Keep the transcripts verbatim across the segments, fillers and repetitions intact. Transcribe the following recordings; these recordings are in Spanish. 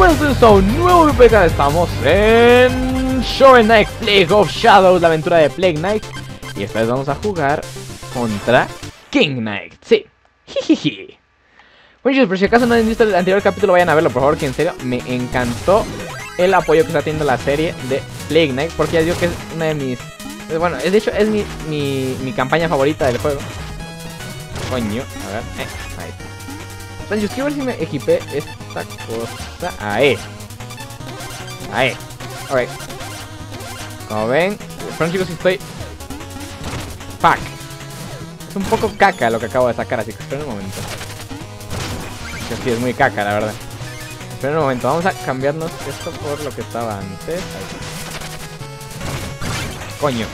Buenos días a un nuevo video. Estamos en Shovel Knight Plague of Shadows, la aventura de Plague Knight. Y esta vez vamos a jugar contra King Knight. Sí, jijiji. Bueno chicos, por si acaso no han visto el anterior capítulo, vayan a verlo por favor, que en serio me encantó el apoyo que está teniendo la serie de Plague Knight. Porque ya digo que es una de mis... Bueno, de hecho es mi, mi, mi campaña favorita del juego. Coño, a ver, eh, ahí está. Entonces, quiero ver si me equipé esta cosa. Ahí. Ahí. Ok. Como ven, perdón chicos si estoy... Fuck. Es un poco caca lo que acabo de sacar, así que esperen un momento. Que sí, es muy caca, la verdad. Esperen un momento, vamos a cambiarnos esto por lo que estaba antes. Ahí. Coño.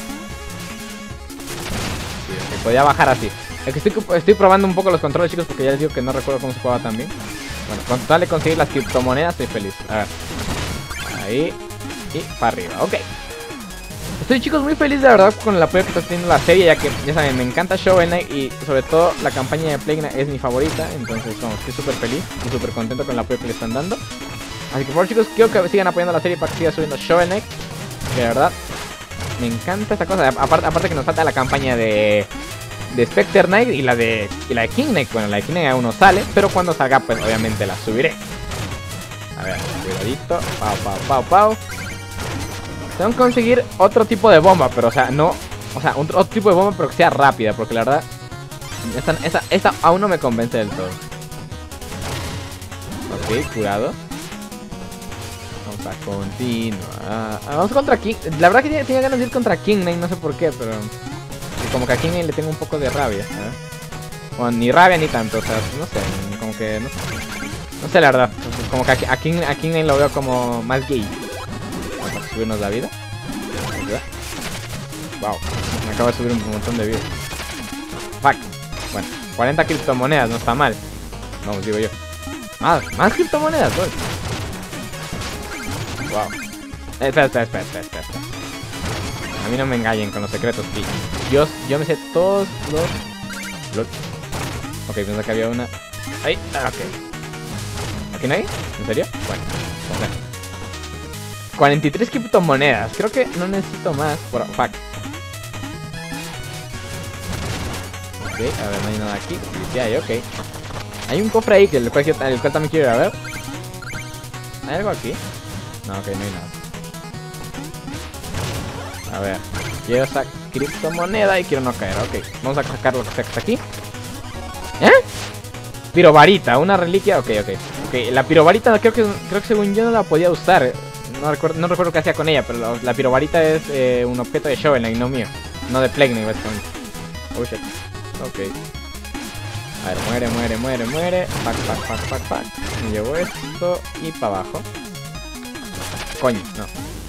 Sí, okay, podía bajar así. Es que estoy, estoy probando un poco los controles, chicos, porque ya les digo que no recuerdo cómo se jugaba tan bien. Bueno, con tal de conseguir las criptomonedas estoy feliz. A ver. Ahí. Y para arriba, ok. Estoy, chicos, muy feliz de verdad con el apoyo que está teniendo la serie, ya que, ya saben, me encanta Shovel Knight y sobre todo la campaña de Plague Knight es mi favorita. Entonces, vamos, estoy súper feliz y súper contento con el apoyo que le están dando. Así que, por favor, chicos, quiero que sigan apoyando la serie para que siga subiendo Shovel Knight. Que de verdad, me encanta esta cosa. Aparte, aparte que nos falta la campaña de... de Spectre Knight y la de y la de King Knight. Bueno, la de King Knight aún no sale, pero cuando salga pues obviamente la subiré. A ver, cuidadito. Pau, pau, pau, pau. Tengo que conseguir otro tipo de bomba, pero o sea, no... O sea, un, otro tipo de bomba pero que sea rápida, porque la verdad esta, esta, esta aún no me convence del todo. Ok, cuidado. Vamos a continuar. Vamos contra King. La verdad que tenía, tenía ganas de ir contra King Knight, no sé por qué, pero... Como que a King Knight le tengo un poco de rabia, ¿eh? Bueno, ni rabia ni tanto, o sea, no sé, como que, no sé, no sé la verdad, como que a, a, King, a King Knight lo veo como más gay. Vamos a subirnos la vida. Wow, me acabo de subir un montón de vida. Fuck, bueno, cuarenta criptomonedas, no está mal. Vamos, digo yo. Más, más criptomonedas, voy. Wow. Eh, espera, espera, espera, espera, espera. A mí no me engañen con los secretos, tío. Yo, yo me sé todos los... los... Ok, pensé que había una... Ahí, ah, ok. ¿Aquí no hay? ¿En serio? Bueno, okay. cuarenta y tres criptomonedas. Creo que no necesito más por... Fuck. Ok, a ver, no hay nada aquí. Sí hay, ok. Hay un cofre ahí, que el cual, el cual también quiero ir a ver. ¿Hay algo aquí? No, ok, no hay nada. A ver, quiero esa criptomoneda y quiero no caer, ok. Vamos a sacar lo que está aquí. ¿Eh? Pirovarita, una reliquia, ok, ok. Ok, la pirovarita creo que, creo que según yo no la podía usar. No recuerdo, no recuerdo qué hacía con ella, pero la, la pirovarita es eh, un objeto de Shovel Knight, no mío. No de Plague Knight, básicamente. Oh shit, ok. A ver, muere, muere, muere, muere. Pac, pac, pac, pac, pac. Me llevo esto y para abajo. Coño, no.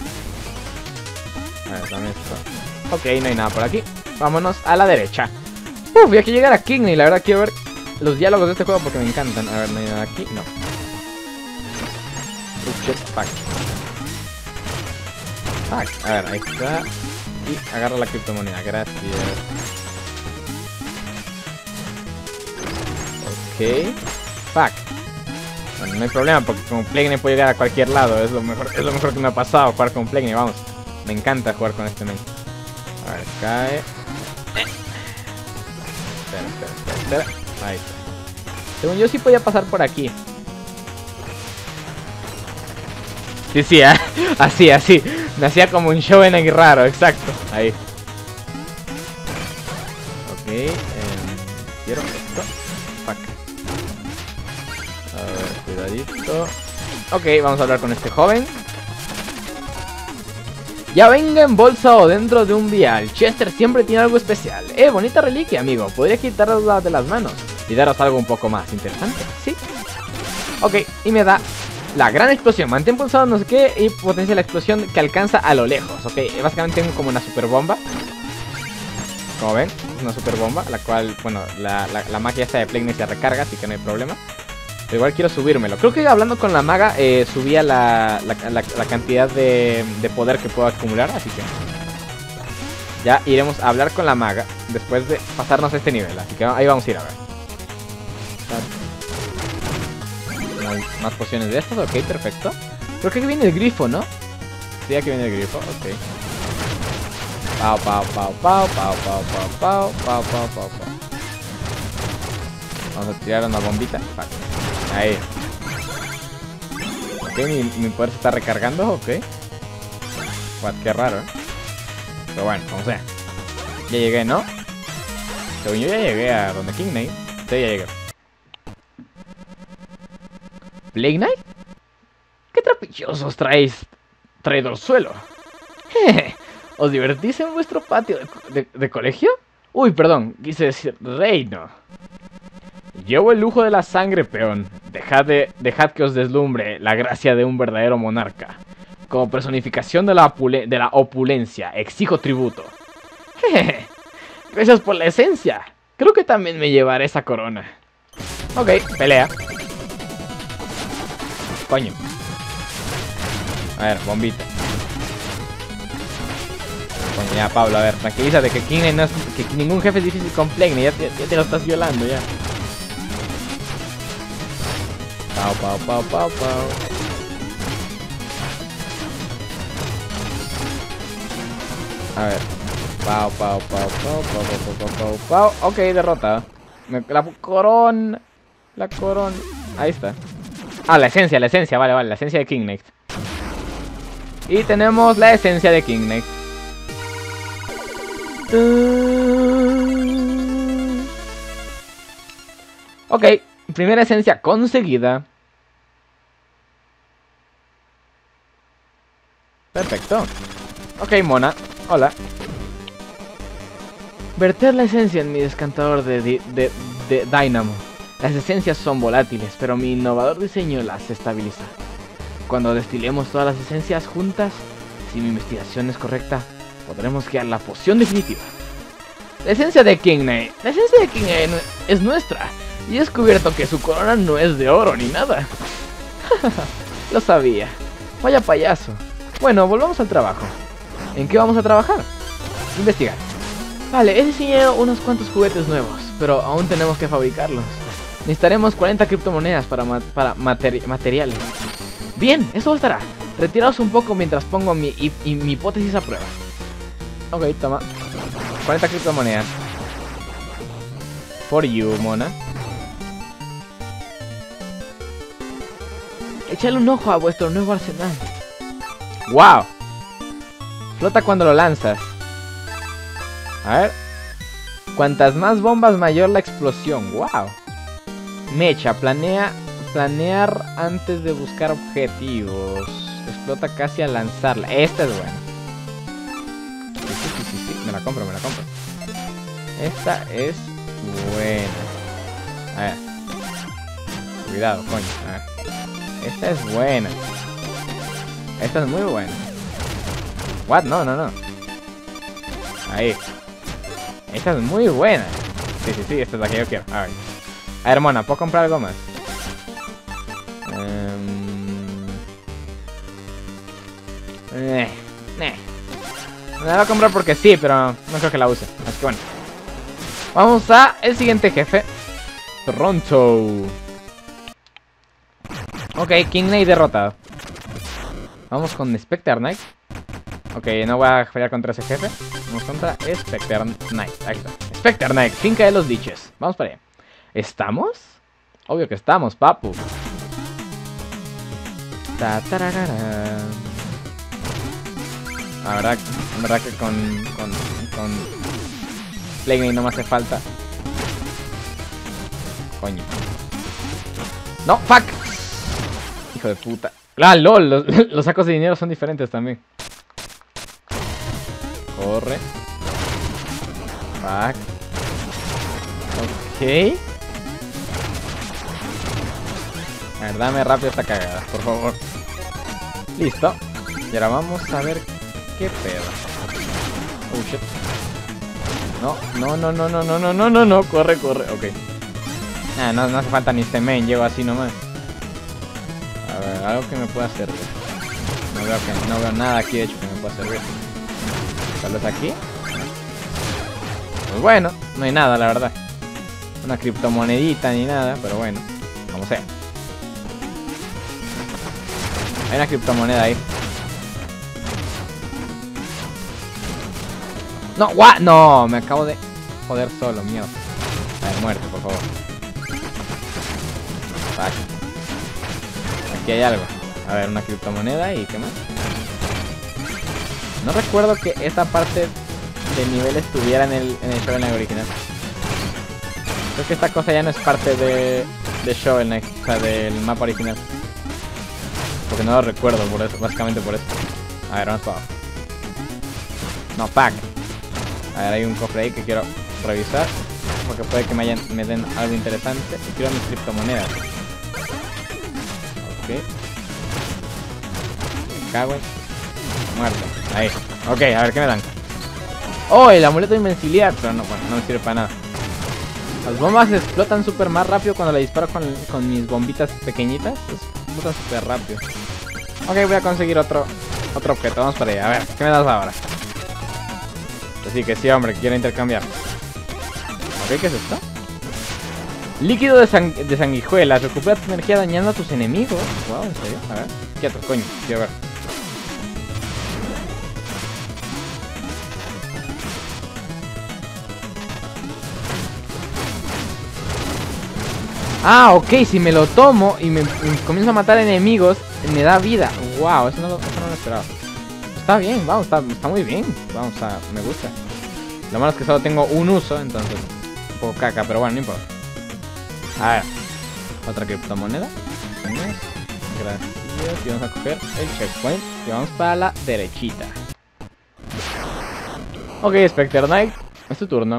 A ver, dame esto. Ok, no hay nada por aquí. Vámonos a la derecha. Uf, y hay que llegar a King Knight. La verdad quiero ver los diálogos de este juego porque me encantan. A ver, no hay nada aquí. No. Uf, shit, fuck. Fuck. A ver, ahí está. Y agarra la criptomoneda. Gracias. Ok. Fuck. Bueno, no hay problema porque con Plague Knight puede llegar a cualquier lado. Es lo mejor, es lo mejor que me ha pasado jugar con Plague Knight. Vamos. Me encanta jugar con este men. A ver, cae. Espera, espera, espera, espera. Ahí está. Según yo sí podía pasar por aquí. Sí, sí, ¿eh? Así, así. Me hacía como un Shovel Knight raro, exacto. Ahí. Ok. Eh, quiero esto. Fuck. A ver, cuidadito. Ok, vamos a hablar con este joven. Ya venga en bolsa o dentro de un vial, Chester siempre tiene algo especial. Eh, bonita reliquia, amigo. Podría quitarla de las manos y daros algo un poco más interesante, ¿sí? Ok, y me da la gran explosión. Mantén pulsado no sé qué y potencia la explosión que alcanza a lo lejos. Ok, básicamente tengo como una super bomba. Como ven, es una super bomba, la cual, bueno, la, la, la magia esta de Plague Knight se recarga, así que no hay problema. Pero igual quiero subírmelo. Creo que hablando con la maga eh, subía la, la, la, la cantidad de, de poder que puedo acumular. Así que ya iremos a hablar con la maga después de pasarnos este nivel. Así que ahí vamos a ir a ver. más, más pociones de estas. Ok, perfecto. Creo que aquí viene el grifo, ¿no? Sí, aquí viene el grifo, ok. Pau, pau, pau, pau, pau, pau, pau, pau, pau, pau, pau, pau. Vamos a tirar una bombita. Ahí. Ok, mi, mi poder se está recargando, ok. What, qué raro, ¿eh? Pero bueno, como sea. Ya llegué, ¿no? Según yo ya llegué a donde King Knight. Sí, ya llegué. ¿Plague Knight? ¿Qué trapichosos traéis? Traidor suelo. Jeje. ¿Os divertís en vuestro patio de, de, de colegio? Uy, perdón, quise decir reino. Llevo el lujo de la sangre, peón. Dejad, de, dejad que os deslumbre la gracia de un verdadero monarca. Como personificación de la, de la opulencia, exijo tributo. Jeje. Gracias por la esencia. Creo que también me llevaré esa corona. Ok, pelea. Coño. A ver, bombita. Coño, ya, Pablo, a ver, tranquilízate, que King no es, que ningún jefe es difícil con Plague, ya, ya, ya te lo estás violando, ya. Pau, pau, pau, pau, pau. A ver. Pau, pau, pau, pau, pau, pau, pau, pau, pau. Ok, derrota. La corona. La corona. Ahí está. Ah, la esencia, la esencia, vale, vale, la esencia de King Knight. Y tenemos la esencia de King Knight. Ok, primera esencia conseguida. Perfecto. Ok, mona, hola. Verter la esencia en mi descantador de, de, de, de Dynamo. Las esencias son volátiles, pero mi innovador diseño las estabiliza. Cuando destilemos todas las esencias juntas, si mi investigación es correcta, podremos crear la poción definitiva. La esencia de King Knight. La esencia de King Knight es nuestra. Y he descubierto que su corona no es de oro ni nada. Lo sabía. Vaya payaso. Bueno, volvamos al trabajo. ¿En qué vamos a trabajar? Investigar. Vale, he diseñado unos cuantos juguetes nuevos, pero aún tenemos que fabricarlos. Necesitaremos cuarenta criptomonedas para, ma para materi materiales. Bien, eso bastará. Retiraos un poco mientras pongo mi, y, y, mi hipótesis a prueba. Ok, toma. cuarenta criptomonedas. For you, mona. Echale un ojo a vuestro nuevo arsenal. ¡Wow! Flota cuando lo lanzas. A ver. Cuantas más bombas, mayor la explosión. ¡Wow! Mecha, planea planear antes de buscar objetivos. Explota casi al lanzarla. Esta es buena. Sí, sí, sí, sí, sí. Me la compro, me la compro. Esta es buena. A ver. Cuidado, coño. A ver. Esta es buena. Esta es muy buena. What? No, no, no. Ahí. Esta es muy buena. Sí, sí, sí, esta es la que yo quiero. A ver. A ver, mona, ¿puedo comprar algo más? Um... Eh, eh. Me la voy a comprar porque sí, pero no creo que la use. Así que bueno. Vamos a el siguiente jefe. Toronto. Ok, King Knight derrotado. Vamos con Spectre Knight. Ok, no voy a pelear contra ese jefe. Vamos contra Spectre Knight. Ahí está. Spectre Knight, finca de los diches. Vamos para allá. ¿Estamos? Obvio que estamos, papu. Ta tararara. La verdad, la verdad que con con con Plague Knight no me hace falta. Coño. No, fuck. Hijo de puta. Ah, lol, los, los sacos de dinero son diferentes también. Corre. Fuck. Ok. A ver, dame rápido esta cagada, por favor. Listo. Y ahora vamos a ver qué pedo. Oh shit. No, no, no, no, no, no, no, no, no, no. Corre, corre. Ok. Ah, no, no hace falta ni este main, llego así nomás. A ver, algo que me pueda servir. No veo, que, no veo nada aquí de hecho que me pueda servir. Tal vez aquí. Pues bueno, no hay nada la verdad. Una criptomonedita ni nada, pero bueno, como sea. Hay una criptomoneda ahí. No, what? No, me acabo de joder solo, mierda. A ver, muerte, por favor. Vale. Aquí hay algo. A ver, una criptomoneda y ¿qué más? No recuerdo que esta parte del nivel estuviera en el, en el Shovel Knight original. Creo que esta cosa ya no es parte de, de Shovel Knight, o sea, del mapa original. Porque no lo recuerdo, por eso, básicamente por eso. A ver, vamos para abajo. No, pack. A ver, hay un cofre ahí que quiero revisar. Porque puede que me, hayan, me den algo interesante. Y quiero mis criptomonedas. Ok. Me cago en... Muerto. Ahí. Ok, a ver, ¿qué me dan? Oh, el amuleto de invencibilidad. Pero no, bueno, no me sirve para nada. Las bombas explotan súper más rápido cuando le disparo con, con mis bombitas pequeñitas. Explotan súper rápido. Ok, voy a conseguir otro otro objeto. Vamos para allá. A ver, ¿qué me das ahora? Así que sí, hombre, quiero intercambiar. Ok, ¿qué es esto? Líquido de, sang de sanguijuela. Recupera tu energía dañando a tus enemigos. Wow, ¿en serio? A ver. Quieto, coño. Quiero ver. Ah, ok, si me lo tomo y me, me comienzo a matar enemigos, me da vida. Wow, eso no lo, eso no lo esperaba. Está bien, vamos, está, está muy bien. Vamos a, me gusta. Lo malo es que solo tengo un uso, entonces un poco caca, pero bueno, no importa. A ver, otra criptomoneda. Gracias. Y vamos a coger el checkpoint y vamos para la derechita. Ok, Specter Knight, es tu turno.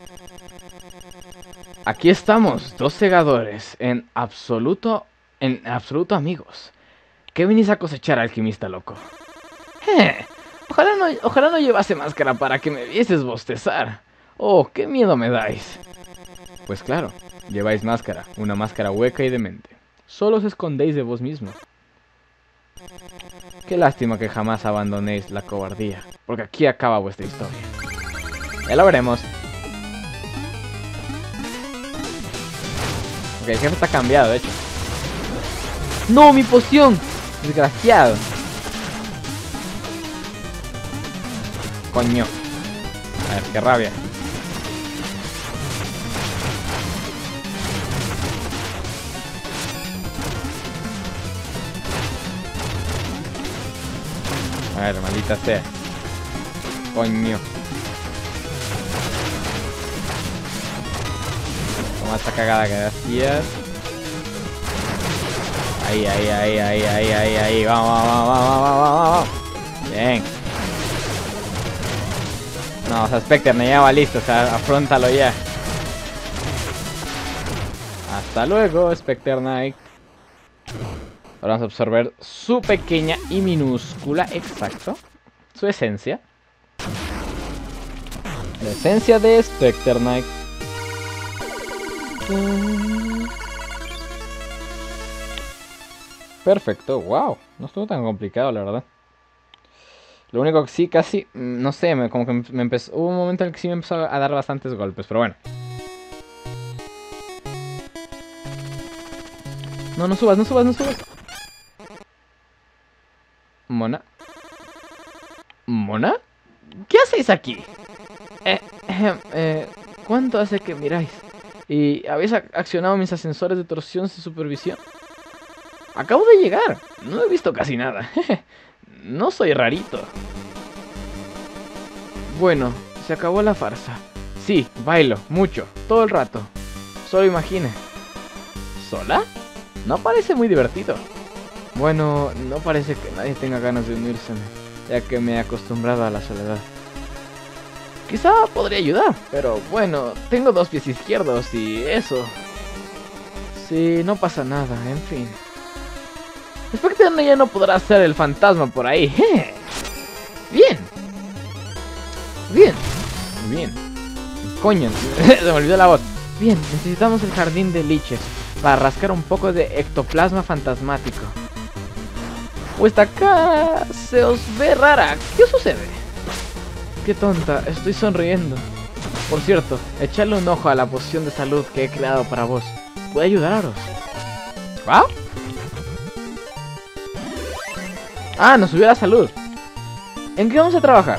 Aquí estamos, dos segadores, en absoluto, en absoluto amigos. ¿Qué venís a cosechar, alquimista loco? Eh, ojalá no, ojalá no llevase máscara para que me vieses bostezar. Oh, qué miedo me dais. Pues claro, lleváis máscara, una máscara hueca y demente. Solo os escondéis de vos mismo. Qué lástima que jamás abandonéis la cobardía, porque aquí acaba vuestra historia. Ya lo veremos. Ok, el jefe está cambiado, de hecho. ¡No, mi poción! Desgraciado. Coño. A ver, qué rabia. A ver, maldita sea. Coño. Toma esta cagada, gracias. Ahí, ahí, ahí, ahí, ahí, ahí, ahí. Vamos, vamos, vamos, vamos, vamos, vamos. Bien. No, o sea, Specter no ya va listo, o sea, afróntalo ya. Hasta luego, Specter Knight. Ahora vamos a absorber su pequeña y minúscula, exacto, su esencia. La esencia de Specter Knight. Perfecto, wow. No estuvo tan complicado, la verdad. Lo único que sí, casi, no sé, me, como que me empezó, hubo un momento en el que sí me empezó a dar bastantes golpes, pero bueno. No, no subas, no subas, no subas. Mona. ¿Mona? ¿Qué hacéis aquí? Eh, eh, eh, ¿Cuánto hace que miráis? ¿Y habéis accionado mis ascensores de torsión sin supervisión? Acabo de llegar. No he visto casi nada. No soy rarito. Bueno, se acabó la farsa. Sí, bailo, mucho, todo el rato. Solo imagine. ¿Sola? No parece muy divertido. Bueno, no parece que nadie tenga ganas de unírseme, ya que me he acostumbrado a la soledad. Quizá podría ayudar, pero bueno, tengo dos pies izquierdos y eso. Sí, no pasa nada, en fin. Specter ya no podrá ser el fantasma por ahí. ¡Eh! Bien. Bien. Bien. Coño, se me olvidó la voz. Bien, necesitamos el jardín de liches para rascar un poco de ectoplasma fantasmático. Vuestra cara se os ve rara. ¿Qué os sucede? Qué tonta, estoy sonriendo. Por cierto, echadle un ojo a la poción de salud que he creado para vos. Puede ayudaros. ¿Va? Ah, nos subió la salud. ¿En qué vamos a trabajar?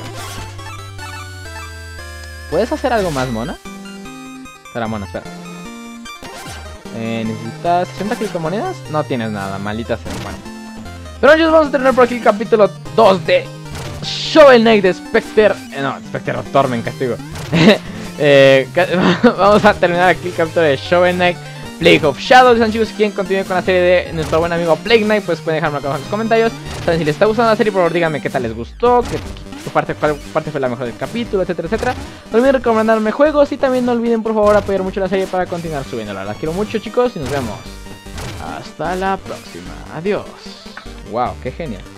¿Puedes hacer algo más, mona? Espera, mona, espera. Eh, ¿Necesitas sesenta criptomonedas? No tienes nada, maldita sea. Bueno. Pero chicos, vamos a terminar por aquí el capítulo dos de Shovel Knight de Specter. Eh, no, Specter of Torment, castigo. eh, vamos a terminar aquí el capítulo de Shovel Knight Plague of Shadows. Son chicos, quien continúe con la serie de nuestro buen amigo Plague Knight, pues pueden dejarme acá abajo en los comentarios. Saben si les está gustando la serie, por favor díganme qué tal les gustó, qué, qué parte, cuál parte fue la mejor del capítulo, etcétera, etcétera. No olviden recomendarme juegos y también no olviden por favor apoyar mucho la serie para continuar subiéndola. La quiero mucho, chicos, y nos vemos hasta la próxima. Adiós. Wow, qué genial.